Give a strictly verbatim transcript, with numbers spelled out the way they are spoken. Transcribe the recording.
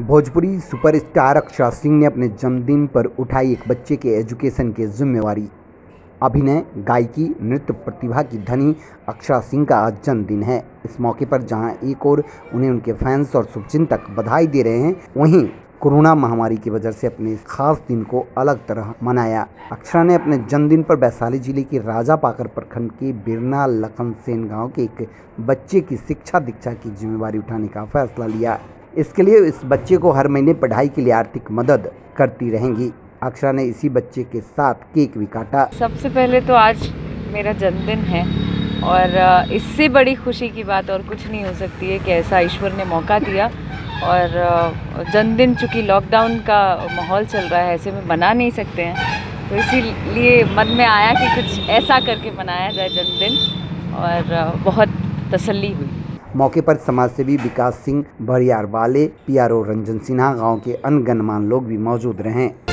Bhojpuri superstar Akshara Singh ने अपने जन्मदिन पर उठाई एक बच्चे के एजुकेशन की जिम्मेवारी। अभिनय, गायकी, नृत्य प्रतिभा की धनी अक्षरा सिंह का आज जन्मदिन है। इस मौके पर जहां एक ओर उन्हें उनके फैंस और शुभचिंतक बधाई दे रहे हैं, वहीं कोरोना महामारी की वजह से अपने इस खास दिन को अलग तरह मनाया। अक्षरा ने अपने जन्मदिन पर वैशाली जिले के राजापाकर प्रखंड के बिरना लखनसेन गांव के एक बच्चे की शिक्षा दीक्षा की जिम्मेवारी उठाने का फैसला लिया। इसके लिए इस बच्चे को हर महीने पढ़ाई के लिए आर्थिक मदद करती रहेंगी। अक्षरा ने इसी बच्चे के साथ केक भी काटा। सबसे पहले तो आज मेरा जन्मदिन है और इससे बड़ी खुशी की बात और कुछ नहीं हो सकती है कि ऐसा ईश्वर ने मौका दिया। और जन्मदिन चूँकि लॉकडाउन का माहौल चल रहा है, ऐसे में मना नहीं सकते हैं, तो इसीलिए मन में आया कि कुछ ऐसा करके मनाया जाए जन्मदिन, और बहुत तसल्ली हुई। मौके पर समाजसेवी विकास सिंह भरियार वाले, P R O Ranjan Sinha, गांव के अन्य गणमान्य लोग भी मौजूद रहे।